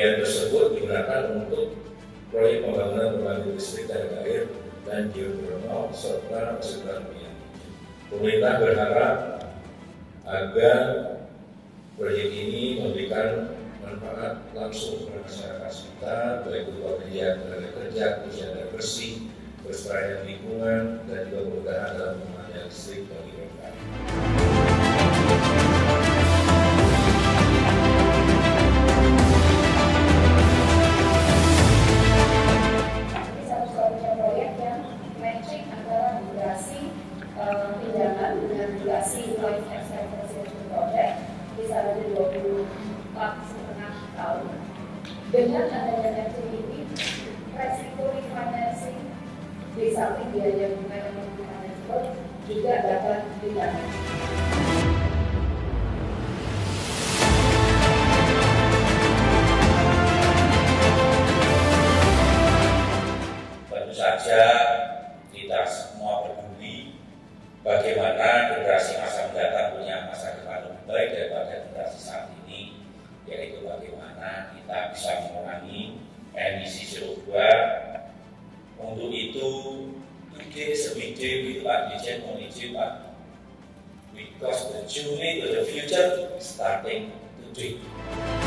Pembiayaan tersebut digunakan untuk proyek pembangunan pembangkit listrik tenaga air dan geothermal serta fasilitas minyak. Pemerintah berharap agar proyek ini memberikan manfaat langsung kepada masyarakat sekitar, baik berupa penyediaan tenaga kerja, khususnya tenaga bersih, kelestarian lingkungan, dan juga kemudahan dalam penggunaan listrik bagi mereka. Pinjaman dengan durasi life expectancy project bisa lebih 24,5 tahun. Dengan adanya activity, resiko refinancing di samping biaya bunga yang manajemen juga dapat dijamin. Tentu saja kita semua peduli bagaimana generasi masa mendatang punya masa depan lebih baik daripada generasi saat ini, yaitu bagaimana kita bisa mengurangi emisi CO2. Untuk itu, today is a big day with Pak Dirjen Moniji, Pak, because the journey to the future starting today.